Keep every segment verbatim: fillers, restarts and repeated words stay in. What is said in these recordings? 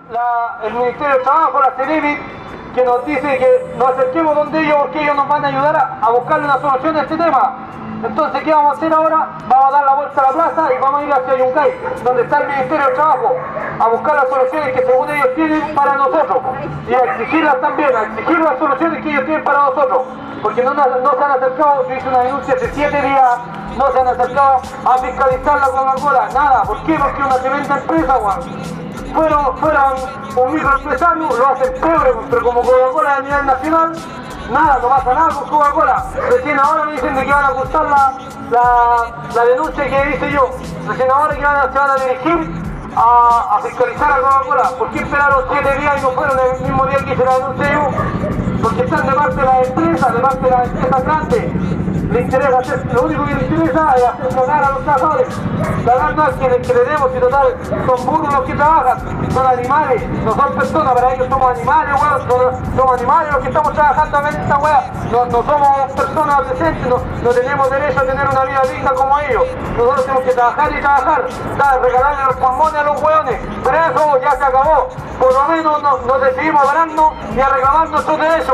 la, el Ministerio de Trabajo, la CENEMI, que nos dice que nos acerquemos donde ellos porque ellos nos van a ayudar a, a buscarle una solución a este tema. Entonces, ¿qué vamos a hacer ahora? Vamos a dar la vuelta a la plaza y vamos a ir hacia Yungay, donde está el Ministerio de Trabajo, a buscar las soluciones que según ellos tienen para nosotros y a exigirlas también, a exigir las soluciones que ellos tienen para nosotros, porque no, no se han acercado. Yo hice una denuncia hace siete días, no se han acercado a fiscalizar la Coca-Cola, nada. ¿Por qué? Porque es una tremenda empresa, Juan. Fueron, fueron un microempresario, lo hacen peor, pero como Coca-Cola a nivel nacional, nada, no pasa nada con Coca-Cola. Recién ahora me dicen de que van a ajustar la, la, la denuncia que hice yo. Recién ahora que van a, se van a dirigir a, a fiscalizar a Coca-Cola. ¿Por qué esperaron siete días y no fueron el mismo día que hice la denuncia yo? Porque están de parte de las empresas, de parte de las empresas grandes. Le interesa hacer, lo único que les interesa es hacer cagar a los trabajadores. Cagar a quienes que le demos, y total, son burros los que trabajan, son animales, no son personas, para ellos somos animales, weón, son, somos animales los que estamos trabajando acá en esta weá. No, no somos personas decentes, no, no tenemos derecho a tener una vida digna como ellos. Nosotros tenemos que trabajar y trabajar, ¿sabes? Regalarle los pulmones a los weones, pero eso ya se acabó. Por lo menos nos no decidimos a pararnos y a reclamar nuestros derechos.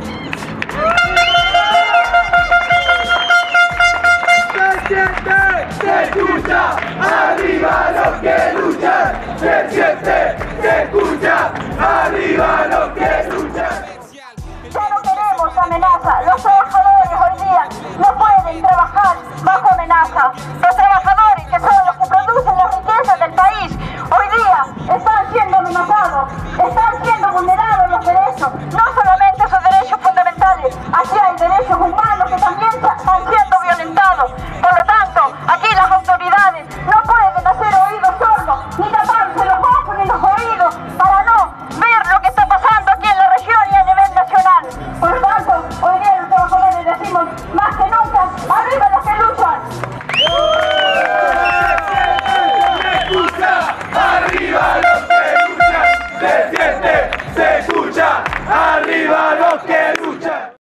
Se siente, se escucha, arriba los que luchan. Se siente, se escucha, arriba los que luchan. Ya no queremos amenaza. Los trabajadores hoy día no pueden trabajar bajo amenaza. Los trabajadores, que son los que producen las riquezas del país, hoy día están siendo amenazados, están siendo vulnerados los derechos. No